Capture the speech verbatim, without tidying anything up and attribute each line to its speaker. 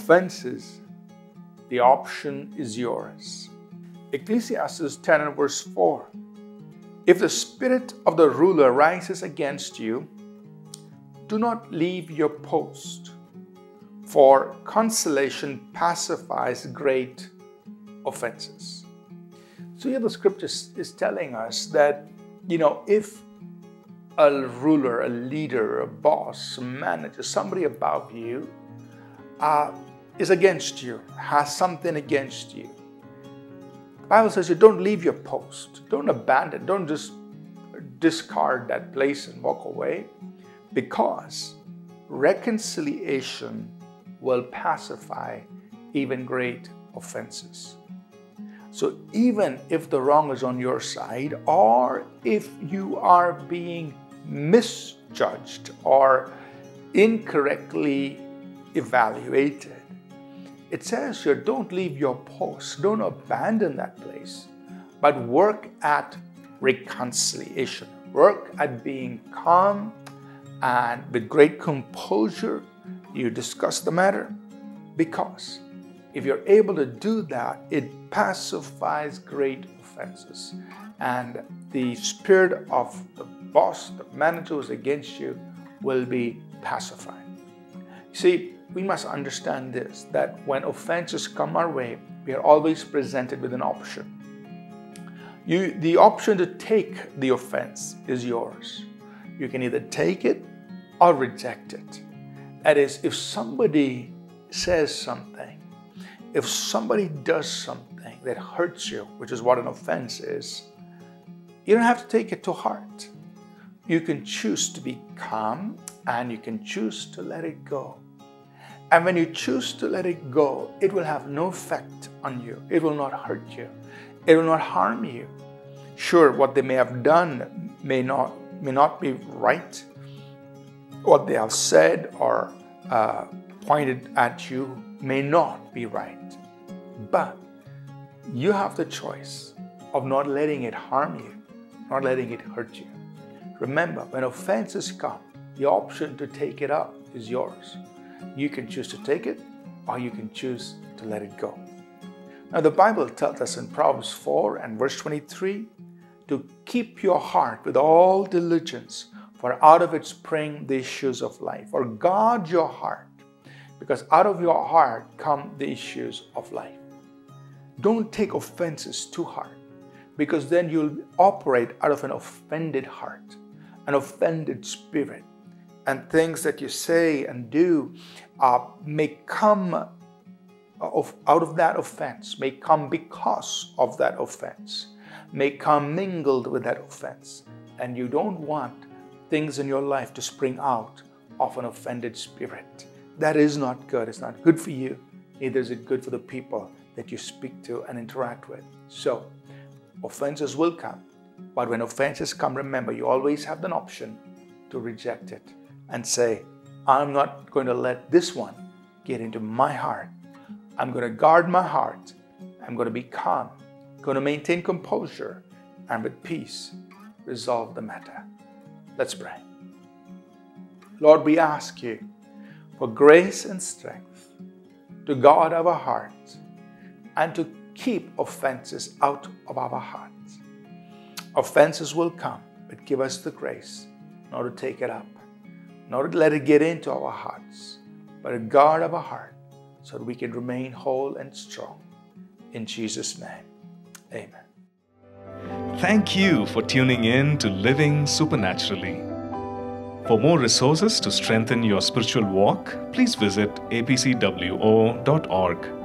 Speaker 1: offenses, the option is yours. Ecclesiastes ten and verse four. If the spirit of the ruler rises against you, do not leave your post, for consolation pacifies great offenses. So here the scripture is telling us that, you know, if a ruler, a leader, a boss, a manager, somebody above you uh, is against you, has something against you, the Bible says you don't leave your post, don't abandon, don't just discard that place and walk away, because reconciliation will pacify even great offenses. So even if the wrong is on your side, or if you are being misjudged or incorrectly evaluated, it says here, don't leave your post, don't abandon that place, but work at reconciliation. Work at being calm, and with great composure, you discuss the matter, because if you're able to do that, it pacifies great offenses. And the spirit of the boss, the manager who is against you, will be pacified. See, we must understand this, that when offenses come our way, we are always presented with an option. You, the option to take the offense is yours. You can either take it or reject it. That is, if somebody says something, if somebody does something that hurts you, which is what an offense is, you don't have to take it to heart. You can choose to be calm, and you can choose to let it go. And when you choose to let it go, it will have no effect on you. It will not hurt you. It will not harm you. Sure, what they may have done may not, may not be right. What they have said or uh, pointed at you may not be right. But you have the choice of not letting it harm you, not letting it hurt you. Remember, when offenses come, the option to take it up is yours. You can choose to take it, or you can choose to let it go. Now, the Bible tells us in Proverbs four and verse twenty-three to keep your heart with all diligence, for out of it spring the issues of life. Or guard your heart, because out of your heart come the issues of life. Don't take offenses too hard, because then you'll operate out of an offended heart, an offended spirit. And things that you say and do uh, may come of, out of that offense, may come because of that offense, may come mingled with that offense. And you don't want things in your life to spring out of an offended spirit. That is not good. It's not good for you. Neither is it good for the people that you speak to and interact with. So, offenses will come. But when offenses come, remember, you always have an option to reject it and say, I'm not going to let this one get into my heart. I'm going to guard my heart. I'm going to be calm, going to maintain composure, and with peace, resolve the matter. Let's pray. Lord, we ask you for grace and strength to guard our hearts and to keep offenses out of our hearts. Offenses will come, but give us the grace not to take it up, not to let it get into our hearts, but to guard our heart so that we can remain whole and strong. In Jesus' name, amen.
Speaker 2: Thank you for tuning in to Living Supernaturally. For more resources to strengthen your spiritual walk, please visit a p c w o dot org.